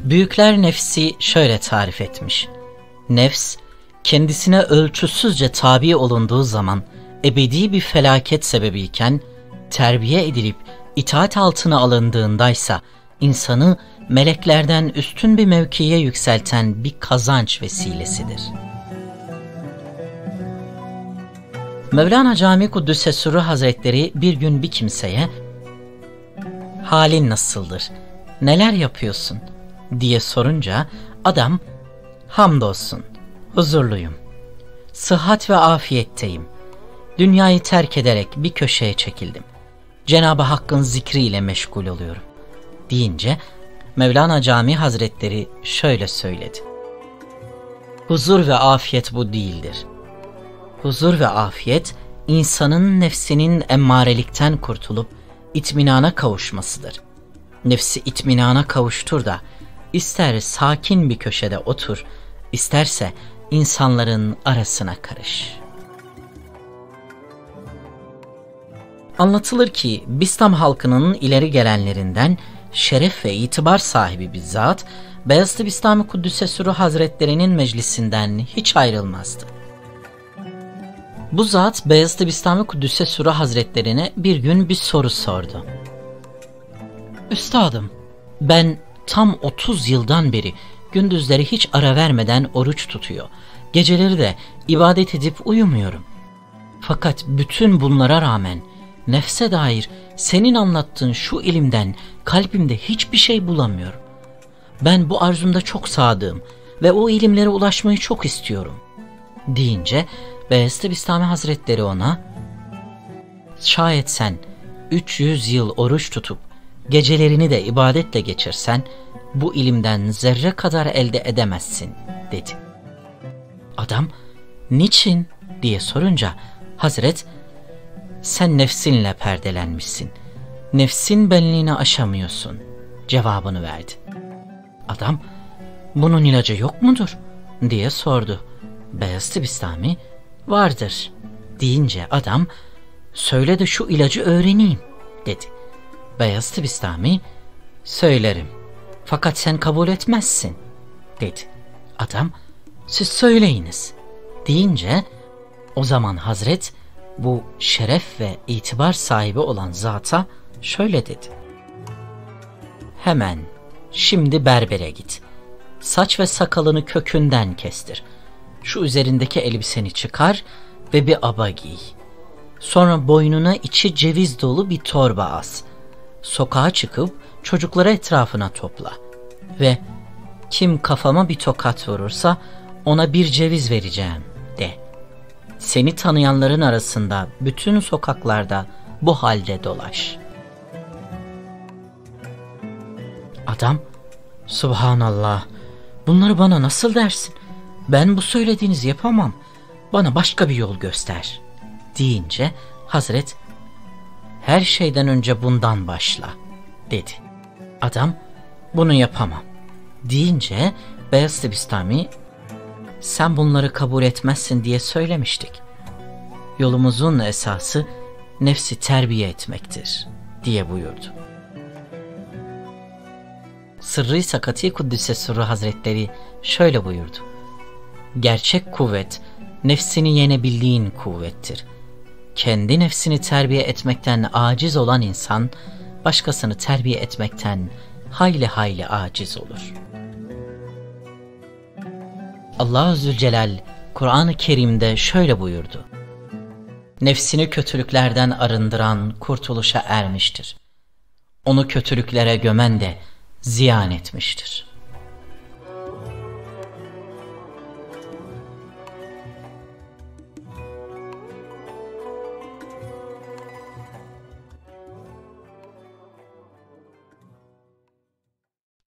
Büyükler nefsi şöyle tarif etmiş: nefs, kendisine ölçüsüzce tabi olunduğu zaman ebedi bir felaket sebebiyken, terbiye edilip itaat altına alındığındaysa insanı meleklerden üstün bir mevkiye yükselten bir kazanç vesilesidir. Mevlana Cami Kuddüs'e Sürrü Hazretleri bir gün bir kimseye "Halin nasıldır, neler yapıyorsun?" diye sorunca adam "Hamdolsun, huzurluyum, sıhhat ve afiyetteyim, dünyayı terk ederek bir köşeye çekildim, Cenab-ı Hakk'ın zikriyle meşgul oluyorum" deyince Mevlana Cami Hazretleri şöyle söyledi: huzur ve afiyet bu değildir. Huzur ve afiyet, insanın nefsinin emmarelikten kurtulup itminana kavuşmasıdır. Nefsi itminana kavuştur da, ister sakin bir köşede otur, isterse insanların arasına karış. Anlatılır ki Bistam halkının ileri gelenlerinden şeref ve itibar sahibi bir zat, Beyazıt Bistami Kuddüs'e Sürrü Hazretleri'nin meclisinden hiç ayrılmazdı. Bu zat Beyazıt Bistami Kuddüs'e Sürrü Hazretlerine bir gün bir soru sordu. "Üstadım, ben tam 30 yıldan beri gündüzleri hiç ara vermeden oruç tutuyor, geceleri de ibadet edip uyumuyorum. Fakat bütün bunlara rağmen nefse dair senin anlattığın şu ilimden kalbimde hiçbir şey bulamıyorum. Ben bu arzumda çok sadığım ve o ilimlere ulaşmayı çok istiyorum" deyince Beyazıt Bistami Hazretleri ona "Şayet sen 300 yıl oruç tutup gecelerini de ibadetle geçirsen bu ilimden zerre kadar elde edemezsin" dedi. Adam "Niçin?" diye sorunca Hazret "Sen nefsinle perdelenmişsin, nefsin benliğini aşamıyorsun" cevabını verdi. Adam "Bunun ilacı yok mudur?" diye sordu. Beyazıt Bistami "Vardır" deyince adam "Söyle de şu ilacı öğreneyim" dedi. Beyazıt Bistami "Söylerim, fakat sen kabul etmezsin" dedi. Adam "Siz söyleyiniz" deyince o zaman Hazret bu şeref ve itibar sahibi olan zata şöyle dedi: "Hemen şimdi berbere git, saç ve sakalını kökünden kestir, şu üzerindeki elbiseni çıkar ve bir aba giy. Sonra boynuna içi ceviz dolu bir torba as. Sokağa çıkıp çocukları etrafına topla ve kim kafama bir tokat vurursa ona bir ceviz vereceğim de. Seni tanıyanların arasında bütün sokaklarda bu halde dolaş." Adam "Subhanallah, bunları bana nasıl dersin? Ben bu söylediğinizi yapamam. Bana başka bir yol göster" deyince Hazret "Her şeyden önce bundan başla" dedi. Adam "Bunu yapamam" deyince Beyazıt Bistami "Sen bunları kabul etmezsin diye söylemiştik. Yolumuzun esası nefsi terbiye etmektir" diye buyurdu. Sırrı Sakati Kuddüs'e Sürrü Hazretleri şöyle buyurdu: "Gerçek kuvvet, nefsini yenebildiğin kuvvettir. Kendi nefsini terbiye etmekten aciz olan insan, başkasını terbiye etmekten hayli hayli aciz olur." Allah-u Zülcelal Kur'an-ı Kerim'de şöyle buyurdu: "Nefsini kötülüklerden arındıran kurtuluşa ermiştir. Onu kötülüklere gömen de ziyan etmiştir."